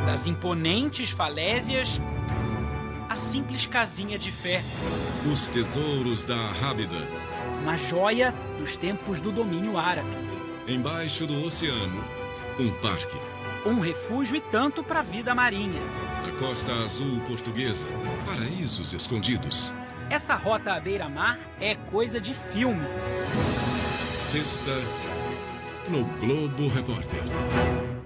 Das imponentes falésias à simples casinha de fé. Os tesouros da Rábida. Uma joia dos tempos do domínio árabe. Embaixo do oceano, um parque. Um refúgio e tanto para a vida marinha. A Costa Azul portuguesa, paraísos escondidos. Essa rota à beira-mar é coisa de filme. Sexta, no Globo Repórter.